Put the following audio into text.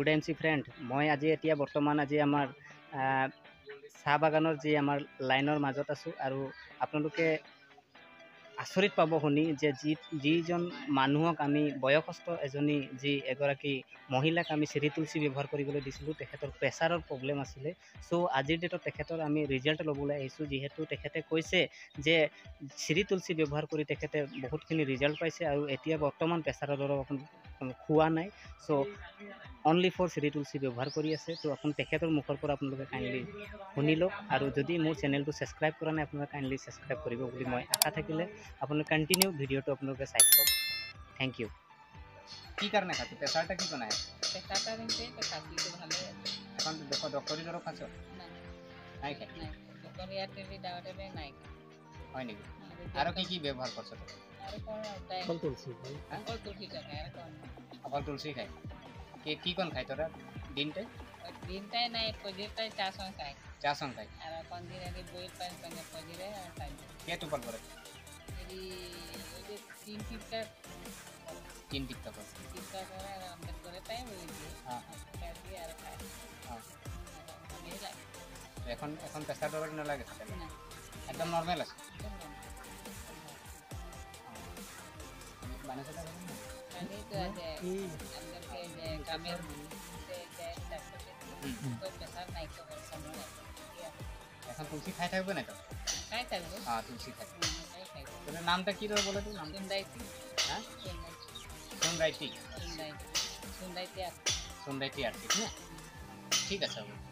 MC friend মই আজি এতিয়া বৰ্তমান আজি আমাৰ চাহ বাগানৰ যি আমাৰ লাইনৰ মাজত আছোঁ আৰু আপোনালোকে আচৰিত পাব শুনি যে যিজন মানুহক আমি বয়সস্থ এগৰাকী মহিলাক আমি চেৰি তুলসী ব্যৱহাৰ কৰিবলৈ দিছিলোঁ তেখেতৰ প্ৰেছাৰৰ প্ৰব্লেম আছিলে চ' আজিৰ ডেটত তেখেতৰ আমি ৰিজাল্ট ল'বলৈ আহিছোঁ যিহেতু তেখেতে কৈছে যে চেৰি তুলসী ব্যৱহাৰ কৰি তেখেতে বহুতখিনি ৰিজাল্ট পাইছে আৰু এতিয়া বৰ্তমান প্ৰেছাৰৰ দৰৱ খোৱা নাই চ' অনলি ফৰ চেৰি তুলসী ব্যৱহাৰ কৰি আছে তো তেখেতৰ মুখৰ পৰা আপোনালোকে কাইণ্ডলি শুনি লওক আৰু যদি মোৰ চেনেলটো ছাবস্ক্ৰাইব কৰা নাই আপোনালোকে কাইণ্ডলি ছাবস্ক্ৰাইব কৰিব বুলি মই আশা থাকিলে আপোনালোকে কণ্টিনিউ ভিডিঅ'টো আপোনালোকে চাই থাকক থ্যাংক ইউ কি কাৰণে খাইছে প্ৰেছাৰটা কি কোনায় প্ৰেছাৰটা নিছে তো খাইছিলো ভালে এখন দেখো ডক্টৰী দৰৱ খাইছ নাই খাই ডক্টৰ ইয়াত দাওতে নাই হয় নেকি আৰু কি ব্যৱহাৰ কৰছ আৰু কোন তুলসী অকল তুলসী খায় কি কোন খায় তোরা দিনটাই নাই পজিটাই চা সং খায় আর কোন দিন আগে বই পান কোনে পজিরে খায় কে টুপাল করে এই যে তিন টিকা করে আর আমরা করে টাইম হই হ্যাঁ খাই আর খায় হ্যাঁ এখন প্রেসার ডবল না লাগে না একদম নরমাল আছে বানাতে পারবেন না আমি তো আছে अंदर के যে কামের যে कोई प्रेशर नहीं तो समझ এখন তুলসী খাই থাকবে না তো খাই থাকবে হ্যাঁ তুলসী খাই তোর নামটা কি রে বলে তুই নাম সুন্দাইতি হ্যাঁ সুন্দাইতি সুন্দাইতি সুন্দাইতি আর ঠিক আছে